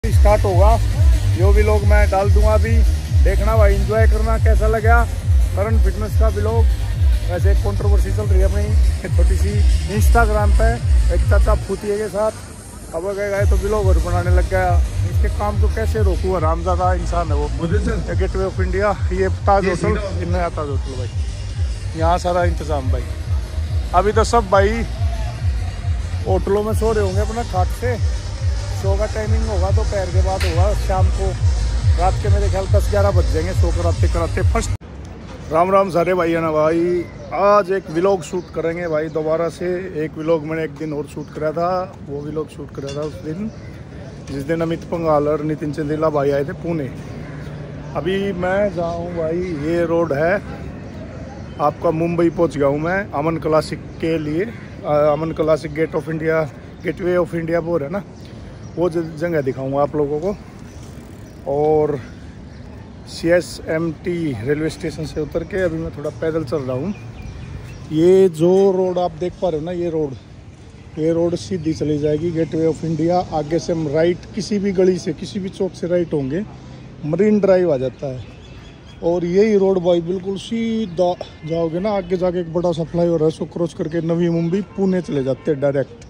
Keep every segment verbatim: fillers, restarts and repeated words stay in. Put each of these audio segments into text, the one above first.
Start होगा, जो भी लोग मैं डाल दूंगा अभी, देखना भाई, एंजॉय करना। कैसा लगा करण फिटनेस का व्लॉग। वैसे एक कंट्रोवर्सी चल रही है अपनी छोटी सी इंस्टाग्राम पे, एक चाचा फूतिए के साथ अब गए गए तो व्लॉग और बनाने लग गया। इसके काम को कैसे रोकूँ, आरामजादा इंसान है वो। गेट वे ऑफ इंडिया, ये ताज होटल, नया ताज होटल भाई, यहाँ सारा इंतजाम भाई। अभी तो सब भाई होटलों में सो रहे होंगे अपना खाट से। शो का टाइमिंग होगा तो पैर के बाद होगा, शाम को रात के मेरे ख्याल दस ग्यारह बज जाएंगे शो कराते कराते। फर्स्ट राम राम सारे भाई है ना भाई, आज एक व्लॉग शूट करेंगे भाई दोबारा से। एक व्लॉग मैंने एक दिन और शूट कराया था, वो व्लॉग शूट कराया था उस दिन जिस दिन अमित पंगाल और नितिन चंदेला भाई आए थे पुणे। अभी मैं जाऊँ भाई, ये रोड है आपका, मुंबई पहुँच गया हूँ मैं अमन क्लासिक के लिए। Aman classic gate of India, gateway of India बोर है ना, वो जगह दिखाऊंगा आप लोगों को। और C S M T railway station से उतर के अभी मैं थोड़ा पैदल चल रहा हूँ। ये जो रोड आप देख पा रहे हो ना, ये रोड ये रोड सीधी चली जाएगी गेट वे ऑफ इंडिया। आगे से हम राइट, किसी भी गली से, किसी भी चौक से राइट होंगे, मरीन ड्राइव आ जाता है। और यही रोड भाई बिल्कुल सीधा जाओगे ना, आगे जाके एक बड़ा सा फ्लाईओवर है, उसको क्रॉस करके नवी मुंबई पुणे चले जाते हैं डायरेक्ट।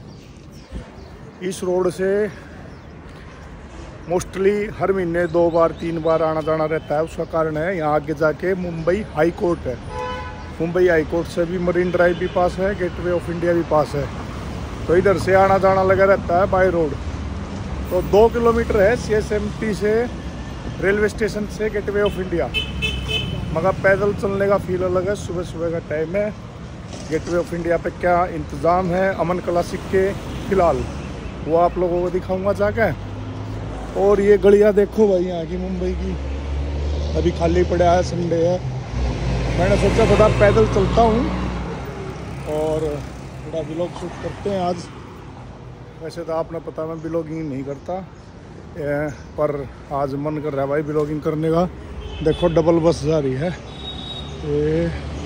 इस रोड से मोस्टली हर महीने दो बार तीन बार आना जाना रहता है। उसका कारण है यहाँ आगे जाके मुंबई हाई कोर्ट है। मुंबई हाई कोर्ट से भी मरीन ड्राइव भी पास है, गेटवे ऑफ इंडिया भी पास है, तो इधर से आना जाना लगा रहता है बाय रोड। तो दो किलोमीटर है सी एस एम टी से रेलवे स्टेशन से गेटवे ऑफ इंडिया, मगर पैदल चलने का फील अलग है। सुबह सुबह का टाइम है। गेटवे ऑफ इंडिया पे क्या इंतज़ाम है अमन क्लासिक के फिलहाल, वो आप लोगों को दिखाऊंगा जाके। और ये गलियाँ देखो भाई यहाँ की मुंबई की, अभी खाली पड़ा है, संडे है। मैंने सोचा थोड़ा पैदल चलता हूँ और थोड़ा व्लॉग शूट करते हैं आज। वैसे तो आपने पता मैं व्लॉगिंग नहीं करता, पर आज मन कर रहा है भाई व्लॉगिंग करने का। देखो डबल बस जा रही है, ये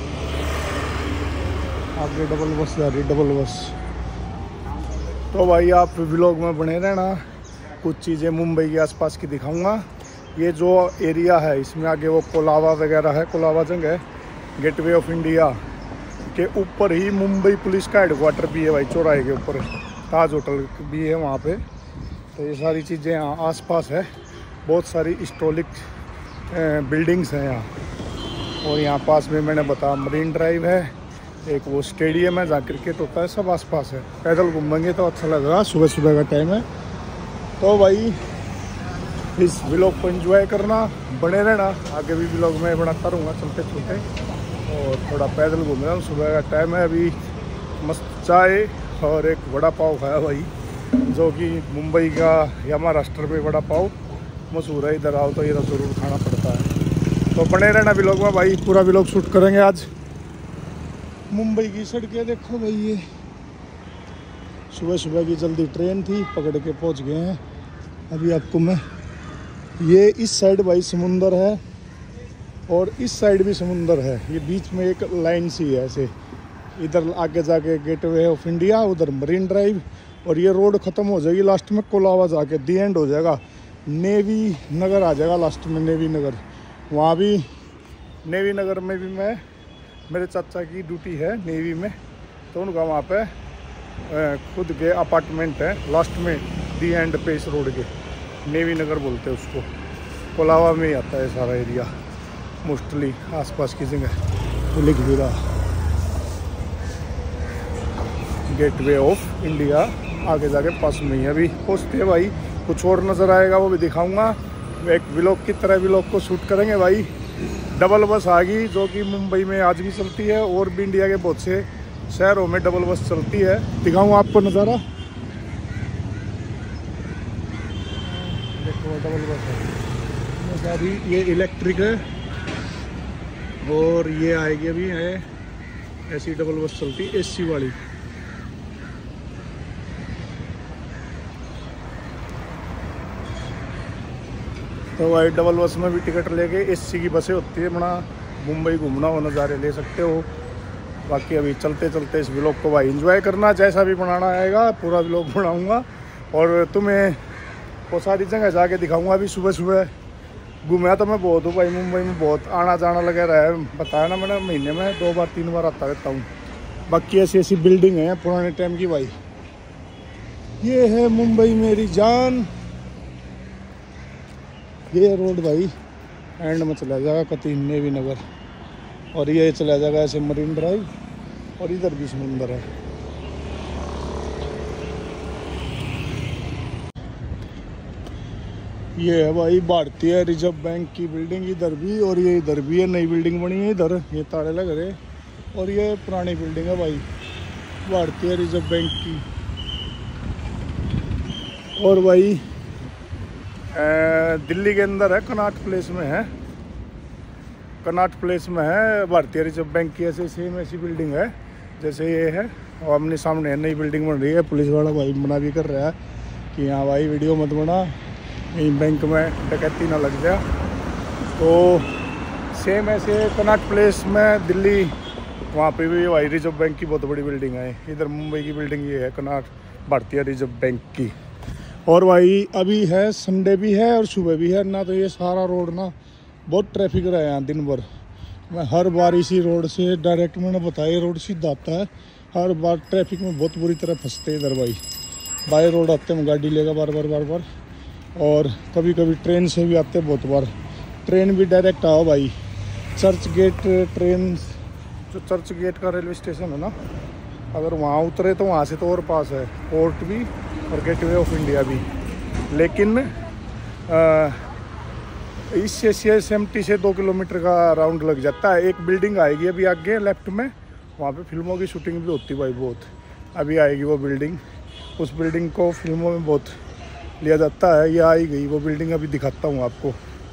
आगे डबल बस जा रही है, डबल बस। तो भाई आप व्लॉग में बने रहना, कुछ चीज़ें मुंबई के आसपास की दिखाऊंगा। ये जो एरिया है इसमें आगे वो कोलावा वगैरह है, कोलावा जगह गेटवे ऑफ इंडिया के ऊपर ही मुंबई पुलिस का हेडक्वार्टर भी है भाई, चौराहे के ऊपर ताज होटल भी है वहाँ पे। तो ये सारी चीज़ें यहाँ आसपास है, बहुत सारी हिस्टोरिक बिल्डिंग्स हैं यहाँ। और यहाँ पास में मैंने बताया मरीन ड्राइव है, एक वो स्टेडियम है जहाँ क्रिकेट होता है, सब आसपास है। पैदल घूमेंगे तो अच्छा लगेगा, सुबह सुबह का टाइम है। तो भाई इस व्लॉग को एंजॉय करना, बने रहना, आगे भी व्लॉग में बनाता रहूँगा चलते चलते। और थोड़ा पैदल घूम रहा हूँ, सुबह का टाइम है। अभी मस्त चाय और एक वड़ा पाव खाया भाई, जो कि मुंबई का या महाराष्ट्र में वड़ा पाव मशहूर है। इधर आओ तो ये तो ज़रूर खाना पड़ता है। तो बने रहना व्लॉग में भाई, पूरा व्लॉग शूट करेंगे आज। मुंबई की सड़कें देखो भाई, ये सुबह सुबह की जल्दी ट्रेन थी, पकड़ के पहुंच गए हैं। अभी आपको मैं, ये इस साइड भाई समुंदर है और इस साइड भी समुंदर है, ये बीच में एक लाइन सी है ऐसे। इधर आगे जाके गेटवे ऑफ इंडिया, उधर मरीन ड्राइव, और ये रोड ख़त्म हो जाएगी लास्ट में कोलावा जाके, दी एंड हो जाएगा। नेवी नगर आ जाएगा लास्ट में, नेवी नगर। वहाँ भी नेवी नगर में भी मैं, मेरे चाचा की ड्यूटी है नेवी में, तो उनका वहाँ पे खुद के अपार्टमेंट है लास्ट में दी एंड पे, इस रोड के नेवी नगर बोलते हैं उसको। कोलावा में ही आता है सारा एरिया मोस्टली, आसपास की जगह लिख भी रहा गेटवे ऑफ इंडिया। आगे जाके पास में ही अभी पहुँचते हैं भाई, कुछ और नज़र आएगा वो भी दिखाऊंगा। एक व्लॉग की तरह व्लॉग को शूट करेंगे भाई। डबल बस आ गई, जो कि मुंबई में आज भी चलती है, और भी इंडिया के बहुत से शहरों में डबल बस चलती है। दिखाऊँ आपको नज़ारा, देखो डबल बस है सारी, ये इलेक्ट्रिक है और ये आएगी अभी है ऐसी डबल बस चलती है एसी वाली। तो भाई डबल बस में भी टिकट लेके एसी की बसें होती है, बड़ा मुंबई घूमना हो नज़ारे ले सकते हो। बाकी अभी चलते चलते इस व्लॉग को भाई एंजॉय करना, जैसा भी बनाना आएगा पूरा व्लॉग बनाऊंगा। और तुम्हें वो सारी जगह जाके दिखाऊंगा। अभी सुबह सुबह घूमया तो मैं बहुत हूँ भाई, मुंबई में बहुत आना जाना लगा रहा है, बताया ना मैंने, महीने में दो बार तीन बार आता रहता हूँ। बाकी ऐसी ऐसी बिल्डिंग है पुराने टाइम की भाई। ये है मुंबई मेरी जान। ये रोड भाई एंड में चला जाएगा कतीन नेवी नगर, और ये चला जाएगा ऐसे मरीन ड्राइव, और इधर भी समुंदर है। ये है भाई भारतीय रिजर्व बैंक की बिल्डिंग इधर भी, और ये इधर भी है, नई बिल्डिंग बनी है इधर, ये ताले लग रहे, और ये पुरानी बिल्डिंग है भाई भारतीय रिजर्व बैंक की। और भाई दिल्ली के अंदर है, कनॉट प्लेस में है, कनॉट प्लेस में है भारतीय रिजर्व बैंक की ऐसे सेम ऐसी बिल्डिंग है जैसे ये है। और आमने सामने नई बिल्डिंग बन रही है। पुलिस वाला भाई मना भी कर रहा है कि हाँ भाई वीडियो मत बना, कहीं बैंक में डकैती ना लग जाए। तो सेम ऐसे कनॉट प्लेस में दिल्ली, वहाँ पे भी भाई रिजर्व बैंक की बहुत बड़ी बिल्डिंग है। इधर मुंबई की बिल्डिंग ये है कनॉट भारतीय रिजर्व बैंक की। और भाई अभी है संडे भी है और सुबह भी है ना, तो ये सारा रोड ना बहुत ट्रैफिक रहा है यहाँ दिन भर। मैं हर बार इसी रोड से डायरेक्ट, मैंने बताया रोड सीधा आता है, हर बार ट्रैफिक में बहुत बुरी तरह फंसते हैं इधर भाई। बाई रोड आते हैं गाड़ी लेगा बार बार बार बार, और कभी कभी ट्रेन से भी आते हैं बहुत बार। ट्रेन भी डायरेक्ट आओ भाई, चर्च गेट ट्रेन, जो चर्च गेट का रेलवे स्टेशन है ना, अगर वहाँ उतरे तो वहाँ से तो और पास है पोर्ट भी और गेटवे ऑफ इंडिया भी। लेकिन आ, इससे सी एस एम टी से दो किलोमीटर का राउंड लग जाता है। एक बिल्डिंग आएगी अभी आगे लेफ्ट में, वहाँ पे फिल्मों की शूटिंग भी होती है भाई बहुत। अभी आएगी वो बिल्डिंग, उस बिल्डिंग को फिल्मों में बहुत लिया जाता है। ये आई गई वो बिल्डिंग, अभी दिखाता हूँ आपको।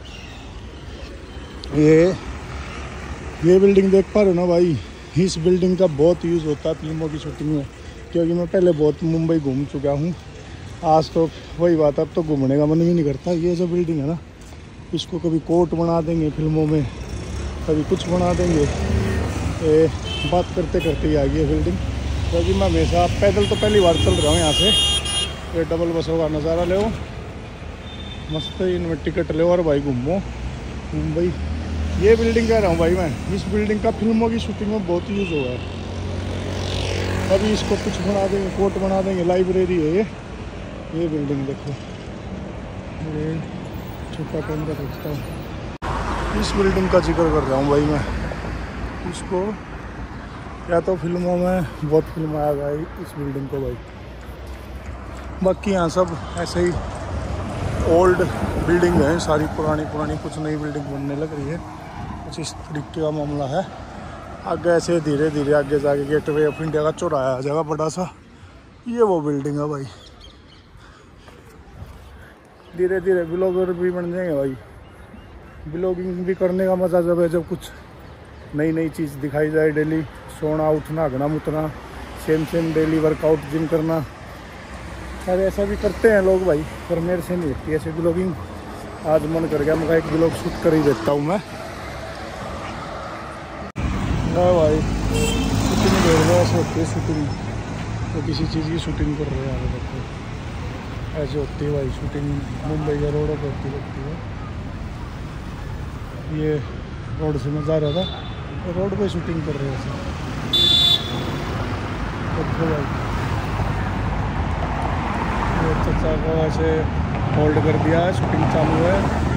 ये ये बिल्डिंग देख पा रहे हो ना भाई, इस बिल्डिंग का बहुत यूज़ होता है फिल्मों की शूटिंग में, क्योंकि मैं पहले बहुत मुंबई घूम चुका हूँ। आज तो वही बात, अब तो घूमने का मन भी नहीं करता। ये जो बिल्डिंग है ना, इसको कभी कोर्ट बना देंगे फिल्मों में, कभी कुछ बना देंगे। ए, बात करते करते ही आ गई है बिल्डिंग। क्योंकि मैं हमेशा पैदल तो पहली बार चल रहा हूँ यहाँ से। ये डबल बसों का नज़ारा ले, मस्त इनमें टिकट ले और भाई घूमो मुंबई। ये बिल्डिंग कह रहा हूँ भाई मैं, इस बिल्डिंग का फिल्मों की शूटिंग में बहुत यूज़ हुआ है। अभी इसको कुछ बना देंगे, कोर्ट बना देंगे, लाइब्रेरी है ये। ये बिल्डिंग देखो, ये छोटा कैमरा रखता हूँ। इस बिल्डिंग का जिक्र कर रहा हूँ भाई मैं। इसको या तो फिल्मों में बहुत फिल्म आया गया इस बिल्डिंग को भाई। बाकी यहाँ सब ऐसे ही ओल्ड बिल्डिंग है, सारी पुरानी पुरानी, कुछ नई बिल्डिंग बनने लग रही है, कुछ इस तरीके का मामला है। आगे ऐसे धीरे धीरे आगे जाके गेटवे ऑफ इंडिया का चौराहा आ जाएगा बड़ा सा। ये वो बिल्डिंग है भाई। धीरे धीरे ब्लॉगर भी बन जाएंगे भाई। ब्लॉगिंग भी करने का मज़ा जब है जब कुछ नई नई चीज़ दिखाई जाए। डेली सोना उठना घना मुतना, same same daily workout gym करना, अरे ऐसा भी करते हैं लोग भाई, पर मेरे से नहीं होती ऐसे ब्लॉगिंग। आज मन कर गया, मैं एक ब्लॉग शूट कर ही देता हूँ मैं। ना भाई शूटिंग कर रहे ऐसे होती है शूटिंग, तो किसी चीज़ की शूटिंग कर रहे हैं देखो, ऐसे होती है भाई शूटिंग। मुंबई के रोडों पर होती रहती है। ये रोड से मैं जा रहा था, तो रोड पे शूटिंग कर रहे हैं ऐसे। देखो भाई ये चाचा को ऐसे होल्ड कर दिया है, शूटिंग चालू है।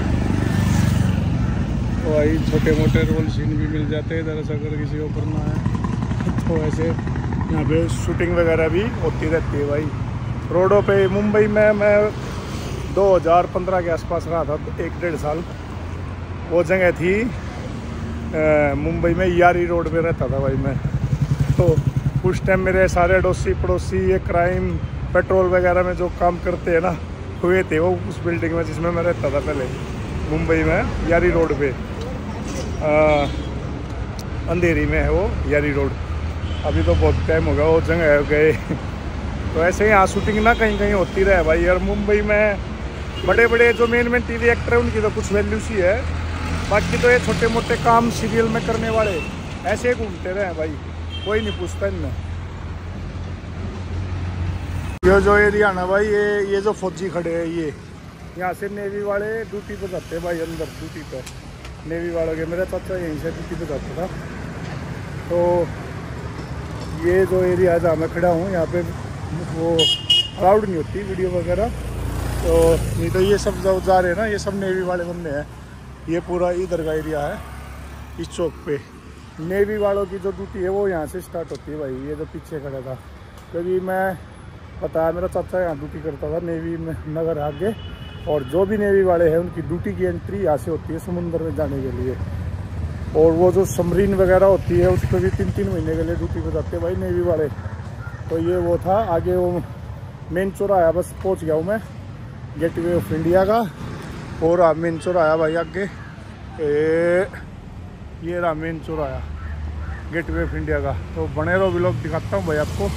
तो भाई छोटे मोटे रोल सीन भी मिल जाते हैं इधर से, अगर किसी को करना है तो ऐसे यहाँ पे शूटिंग वगैरह भी होती रहती है भाई रोडों पे। मुंबई में मैं दो हज़ार पंद्रह के आसपास रहा था, एक डेढ़ साल। वो जगह थी आ, मुंबई में यारी रोड पे रहता था भाई मैं। तो उस टाइम मेरे सारे अड़ोसी पड़ोसी ये क्राइम पेट्रोल वगैरह में जो काम करते हैं ना, हुए थे वो उस बिल्डिंग में जिसमें मैं रहता था पहले, मुंबई में यारी रोड पे। आ, अंधेरी में है वो यारी रोड। अभी तो बहुत टाइम हो गया वो जगह गए। तो ऐसे ही यहाँ शूटिंग ना कहीं कहीं होती रहे भाई। और मुंबई में बड़े बड़े जो मेन मेन टीवी एक्टर हैं उनकी तो कुछ वैल्यू सी है, बाकी तो ये छोटे मोटे काम सीरियल में करने वाले ऐसे घूमते रहे भाई, कोई नहीं पूछता इनमें। ये जो एरिया ना भाई, ये ये जो फौजी खड़े हैं, ये यहाँ से नेवी वाले ड्यूटी पे जाते हैं भाई, अंदर ड्यूटी पे नेवी वालों के। मेरा चाचा यहीं से ड्यूटी पे जाता था। तो ये जो एरिया है जहाँ मैं खड़ा हूँ, यहाँ पे वो अलाउड नहीं होती वीडियो वगैरह, तो नहीं तो ये सब जो जा रहे हैं ना, ये सब नेवी वाले बंदे हैं। ये पूरा इधर का एरिया है, इस चौक पे नेवी वालों की जो ड्यूटी है वो यहाँ से स्टार्ट होती है भाई। ये जो पीछे खड़ा था, क्योंकि मैं पता है मेरा चाचा यहाँ ड्यूटी करता था नेवी में, नगर आगे। और जो भी नेवी वाले हैं उनकी ड्यूटी की एंट्री यहाँ से होती है समुद्र में जाने के लिए। और वो जो सबमरीन वगैरह होती है उस पर भी तीन तीन महीने के लिए ड्यूटी पे जाते हैं भाई नेवी वाले। तो ये वो था आगे, वो मेन चौराहा बस पहुँच गया हूँ मैं, गेटवे ऑफ इंडिया का। और आ मेन चौराहा भाई आगे, ए, ये रहा मेन चौराहा गेटवे ऑफ इंडिया का। तो बने रहो, व्लॉग दिखाता हूँ भाई आपको।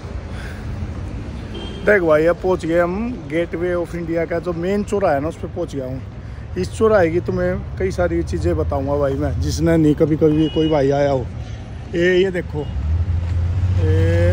देख भाई अब पहुँच गए हम गेटवे ऑफ इंडिया का जो मेन चौराहा है ना, उस पर पहुँच गया हूँ। इस चौराहे की तुम्हें कई सारी चीज़ें बताऊँगा भाई मैं, जिसने नहीं कभी कभी कोई भाई आया हो। ए ये देखो, ए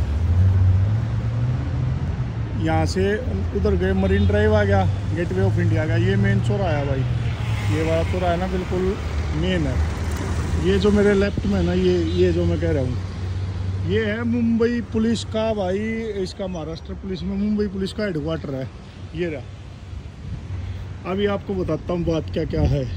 यहाँ से उधर गए मरीन ड्राइव आ गया गेटवे ऑफ इंडिया का। ये मेन चौराहा है भाई, ये वाला चौराहा है ना बिल्कुल मेन है। ये जो मेरे लेफ्ट में ना, ये ये जो मैं कह रहा हूँ, ये है मुंबई पुलिस का भाई, इसका महाराष्ट्र पुलिस में मुंबई पुलिस का हेडक्वार्टर है। ये रहा, अभी आपको बताता हूँ बात क्या क्या है।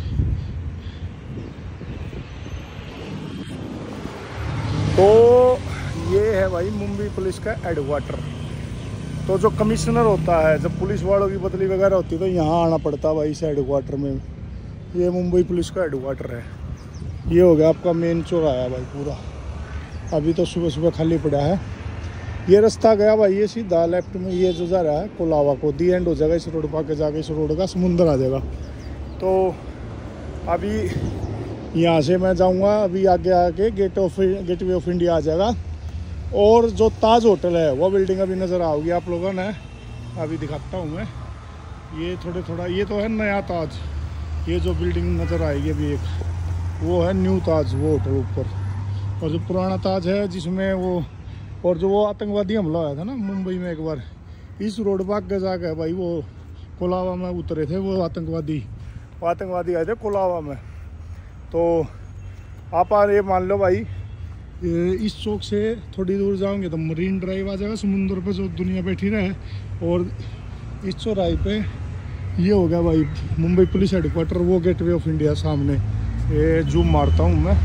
तो ये है भाई मुंबई पुलिस का हेडक्वार्टर। तो जो कमिश्नर होता है, जब पुलिस वालों की बदली वगैरह होती है तो यहाँ आना पड़ता है भाई इस हेडक्वार्टर में। ये मुंबई पुलिस का हेडक्वार्टर है। ये हो गया आपका मेन चौराहा भाई पूरा। अभी तो सुबह सुबह खाली पड़ा है। ये रास्ता गया भाई, ये सीधा लेफ्ट में ये जो जा रहा है कोलावा को, दी एंड हो जाएगा इस रोड पर आके जाके, इस रोड का समुंदर आ जाएगा। तो अभी यहाँ से मैं जाऊँगा, अभी आगे आके gate of gateway of India आ जाएगा। और जो ताज होटल है वो बिल्डिंग अभी नज़र आओगी आप लोगों ने, अभी दिखाता हूँ मैं। ये थोड़े थोड़ा, ये तो है नया ताज। ये जो बिल्डिंग नज़र आएगी अभी एक, वो है न्यू ताज, वो होटल ऊपर। और जो पुराना ताज है जिसमें वो, और जो वो आतंकवादी हमला आया था ना मुंबई में एक बार, इस रोड पर आगे जाकर है भाई, वो कोलावा में उतरे थे वो आतंकवादी, वो आतंकवादी आए थे कोलावा में। तो आप आ ये मान लो भाई, इस चौक से थोड़ी दूर जाओगे तो मरीन ड्राइव आ जाएगा, समुद्र पे जो दुनिया बैठी रहे। और इस चौराहे पे ये हो गया भाई मुंबई पुलिस हेडक्वार्टर, वो गेटवे ऑफ इंडिया सामने। ये जूम मारता हूँ मैं,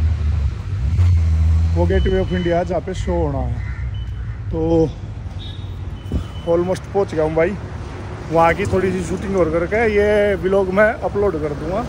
वो गेटवे ऑफ इंडिया जहाँ पे शो होना है। तो ऑलमोस्ट पहुँच गया हूँ भाई। वहाँ की थोड़ी सी शूटिंग और करके ये व्लॉग मैं अपलोड कर दूँगा।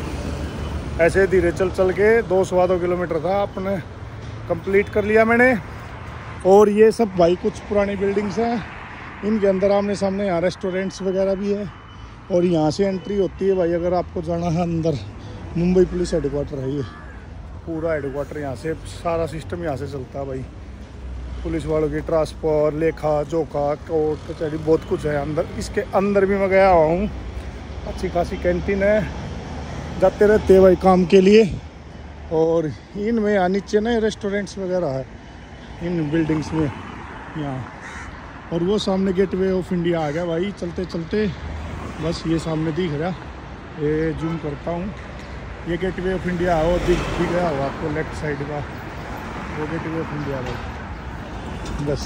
ऐसे धीरे चल चल के दो सवा दो किलोमीटर था अपने कंप्लीट कर लिया मैंने। और ये सब भाई कुछ पुरानी बिल्डिंग्स हैं, इनके अंदर आमने सामने यहाँ रेस्टोरेंट्स वगैरह भी है। और यहाँ से एंट्री होती है भाई, अगर आपको जाना है अंदर। मुंबई पुलिस हेडक्वार्टर है ये पूरा हेडक्वार्टर, यहाँ से सारा सिस्टम यहाँ से चलता है भाई। पुलिस वालों की ट्रांसफर, लेखा जोखा, कोर्ट कचहरी, बहुत कुछ है अंदर। इसके अंदर भी मैं गया हुआ हूँ, अच्छी खासी कैंटीन है, जाते रहते हैं भाई काम के लिए। और इनमें यहाँ नीचे ना रेस्टोरेंट्स वगैरह है इन बिल्डिंग्स में यहाँ। और वो सामने गेटवे ऑफ इंडिया आ गया भाई चलते चलते, बस ये सामने दिख रहा। ये जूम करता हूँ, ये गेटवे ऑफ इंडिया है, वो दिख दिख रहा होगा आपको लेफ्ट साइड का, वो गेटवे ऑफ इंडिया भाई। बस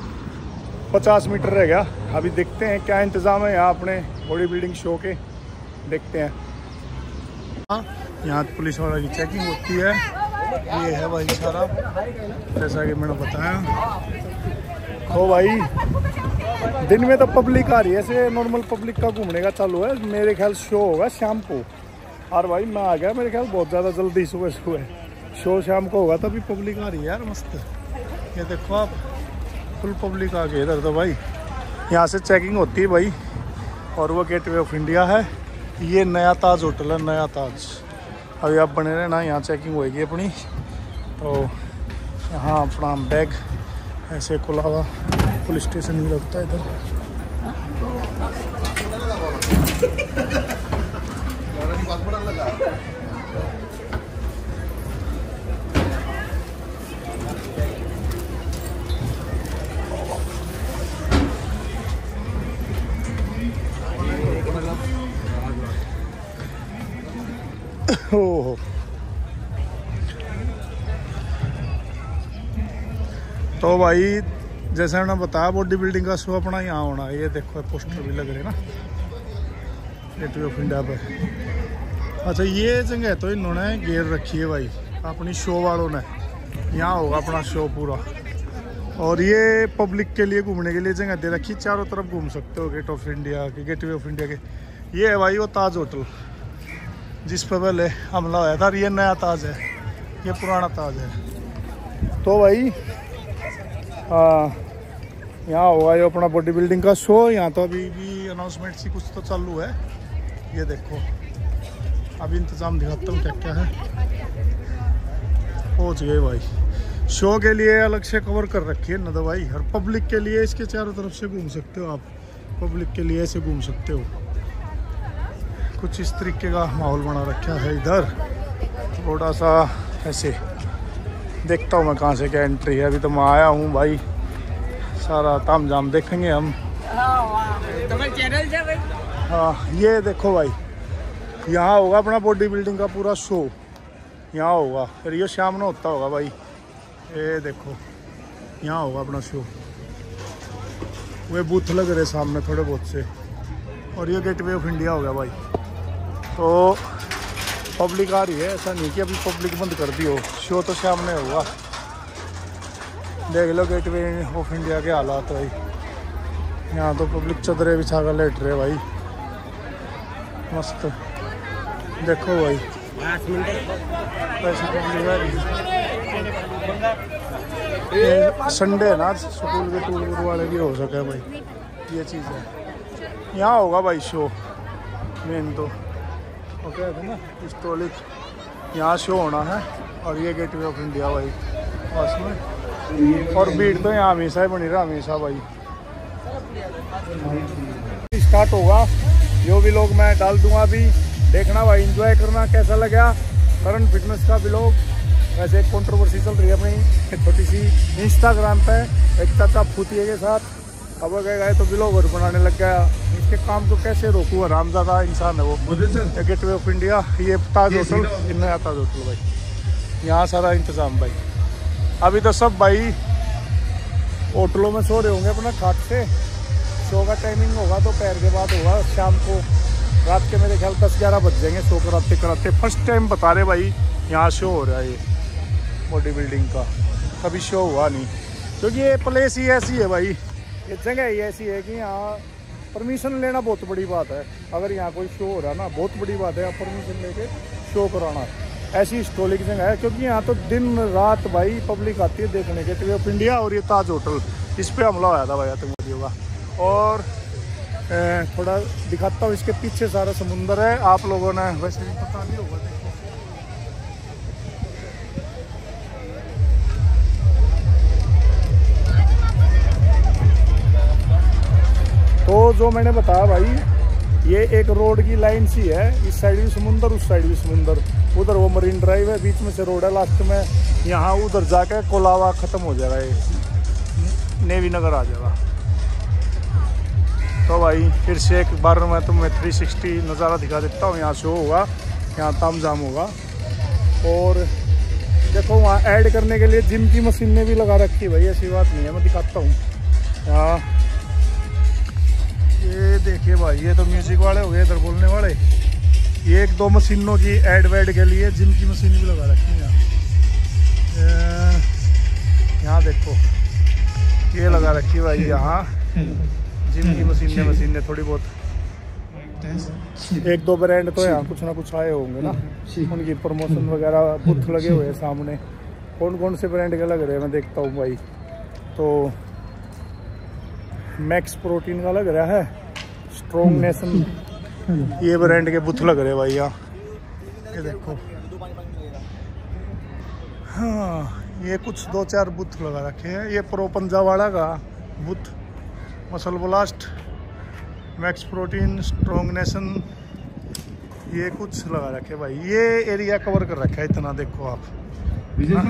पचास मीटर रह गया, अभी देखते हैं क्या इंतज़ाम है यहाँ अपने बॉडी बिल्डिंग शो के, देखते हैं। हाँ, यहाँ पुलिस वाला की चेकिंग होती है। ये है भाई सारा, जैसा कि मैंने बताया। तो भाई दिन में तो पब्लिक आ रही है, ऐसे नॉर्मल पब्लिक का घूमने का चालू है। मेरे ख्याल शो होगा शाम को, और भाई मैं आ गया मेरे ख्याल बहुत ज़्यादा जल्दी, सुबह सुबह शो शाम को होगा, तभी पब्लिक आ रही है यार मस्त। ये देखो आप, फुल पब्लिक आ गई इधर। तो भाई यहाँ से चेकिंग होती है भाई। और वो गेटवे ऑफ इंडिया है, ये नया ताज होटल है, नया ताज। अभी आप बने रहना, यहाँ चेकिंग होएगी अपनी। तो यहाँ अपना बैग ऐसे खुला हुआ, पुलिस स्टेशन भी लगता है इधर। ओहो तो भाई जैसे मैंने बताया बॉडी बिल्डिंग का शो अपना यहाँ होना है। ये देखो पोस्टर भी लग रहे ना गेटवे ऑफ इंडिया पे। अच्छा ये जगह तो इन्होंने घेर रखी है भाई अपनी शो वालों ने। यहाँ होगा अपना शो पूरा और ये पब्लिक के लिए घूमने के लिए जगह दे रखी, चारों तरफ घूम सकते हो गेट ऑफ इंडिया के गेटवे ऑफ इंडिया के। ये है भाई वो ताज होटल जिस पर पहले हमला होया था। ये नया ताज है, ये पुराना ताज है। तो भाई हाँ यहाँ होगा ये अपना बॉडी बिल्डिंग का शो। यहाँ तो अभी भी अनाउंसमेंट सी कुछ तो चालू है। ये देखो अभी इंतज़ाम दिखाता हूँ क्या क्या है। पहुँच गए भाई। शो के लिए अलग से कवर कर रखी है ना तो भाई, हर पब्लिक के लिए इसके चारों तरफ से घूम सकते हो आप। पब्लिक के लिए ऐसे घूम सकते हो। कुछ इस तरीके का माहौल बना रखा है इधर। थोड़ा सा ऐसे देखता हूँ मैं कहाँ से क्या एंट्री है। अभी तो मैं आया हूँ भाई, सारा ताम झाम देखेंगे हम। हाँ ये देखो भाई यहाँ होगा अपना बॉडी बिल्डिंग का पूरा शो। यहाँ होगा फिर ये शाम में होता होगा भाई। ये देखो यहाँ होगा अपना शो। वे बूथ लग रहे सामने थोड़े बहुत से। और ये गेटवे ऑफ इंडिया हो गया भाई। तो पब्लिक आ रही है, ऐसा नहीं कि अभी पब्लिक बंद कर दी हो। शो तो सामने होगा। देख लो गेटवे ऑफ इंडिया के हालात भाई। यहाँ तो पब्लिक चदरे बिछा कर लेट रहे भाई, मस्त। देखो भाई संडे है ना, स्कूल के टूर वाले भी हो सके भाई। ये चीज़ है। यहाँ होगा भाई शो मेन तो ओके है ना, हिस्टोरिक यहाँ शो होना है। और ये गेटवे ऑफ इंडिया भाई बस में। और भीड़ तो यहाँ हमेशा ही बनी रहा, हमेशा भाई। स्टार्ट होगा जो भी लोग मैं डाल दूंगा अभी, देखना भाई, एंजॉय करना। कैसा लगा करंट फिटनेस का व्लॉग। वैसे एक कंट्रोवर्सी चल रही है अपनी छोटी सी इंस्टाग्राम पे, एक चाचा फूतिए के साथ। अब गए तो व्लॉग और बनाने लग गया। इसके काम को कैसे रोकूँ, आरामज़्यादा इंसान है वो। गेटवे ऑफ इंडिया, ये ताज होटल, नया ताज होटल भाई। यहाँ सारा इंतज़ाम भाई। अभी तो सब भाई होटलों में सो रहे होंगे अपना खाट से। शो का टाइमिंग होगा तो पैर के बाद होगा शाम को, रात के मेरे ख्याल दस ग्यारह बज जाएंगे शो कराते कराते। फर्स्ट टाइम बता रहे भाई यहाँ शो हो रहा है ये बॉडी बिल्डिंग का। कभी शो हुआ नहीं क्योंकि ये प्लेस ही ऐसी है भाई, ये जगह ही ऐसी है कि यहाँ परमिशन लेना बहुत बड़ी बात है। अगर यहाँ कोई शो हो रहा है ना, बहुत बड़ी बात है परमिशन लेके शो कराना। ऐसी हिस्टोरिक जगह है क्योंकि यहाँ तो दिन रात भाई पब्लिक आती है देखने के। गेटवे ऑफ इंडिया और ये ताज होटल, इस पर हमला होया था भाई आतंकवादियों का। और थोड़ा दिखाता हूँ, इसके पीछे सारा समुंदर है। आप लोगों ने वैसे भी पता नहीं होगा। तो जो मैंने बताया भाई, ये एक रोड की लाइन सी है। इस साइड भी समुंदर, उस साइड भी समुंदर। उधर वो मरीन ड्राइव है, बीच में से रोड है लास्ट में। यहाँ उधर जाके कोलावा ख़त्म हो जाएगा, ये नेवी नगर आ जाएगा। तो भाई फिर से एक बार मैं तुम्हें थ्री सिक्सटी नज़ारा दिखा देता हूँ। यहाँ शो होगा, यहाँ तामझाम होगा। और देखो वहाँ ऐड करने के लिए जिम की मशीनें भी लगा रखी है भाई, ऐसी बात नहीं है। मैं दिखाता हूँ यहाँ, ये देखिए भाई, ये तो म्यूजिक वाले हो गए, इधर बोलने वाले। ये एक दो मशीनों की ऐड वैड के लिए जिम की मशीन भी लगा रखी है यहाँ। यहाँ देखो ये लगा रखी भाई, यहाँ जिम की मशीनें मशीनें थोड़ी बहुत। एक दो ब्रांड तो यहाँ कुछ ना कुछ आए होंगे ना, उनकी प्रमोशन वगैरह बुथ लगे हुए हैं सामने। कौन कौन से ब्रांड के लग रहे हैं मैं देखता हूँ भाई। तो मैक्स प्रोटीन का लग रहा है, स्ट्रॉन्ग नेशन, ये ब्रांड के बुथ लग रहे हैं भाई यहाँ। ये देखो हाँ, ये कुछ दो चार बुथ लगा रखे हैं। ये प्रो पंजावाड़ा का booth, muscle blast, max protein, strong nation, ये कुछ लगा रखे भाई। ये एरिया कवर कर रखा है इतना, देखो आप हाँ?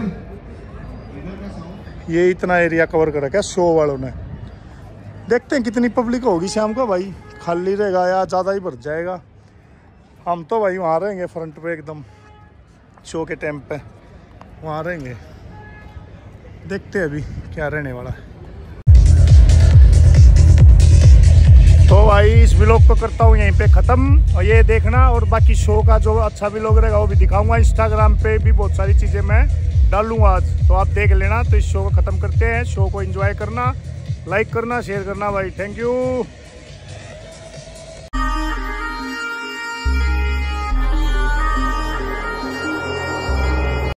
ये इतना एरिया कवर कर रखा है शो वालों ने। देखते हैं कितनी पब्लिक होगी शाम को भाई, खाली रहेगा या ज़्यादा ही भर जाएगा। हम तो भाई वहाँ रहेंगे फ्रंट पे एकदम शो के टाइम पे वहाँ रहेंगे। देखते हैं अभी क्या रहने वाला है। तो भाई इस व्लॉग को करता हूँ यहीं पे ख़त्म, और ये देखना और बाकी शो का जो अच्छा व्लॉग रहेगा वो भी दिखाऊंगा। इंस्टाग्राम पे भी बहुत सारी चीज़ें मैं डालूंगा आज, तो आप देख लेना। तो इस शो को ख़त्म करते हैं। शो को एंजॉय करना, लाइक करना, शेयर करना भाई। Thank you.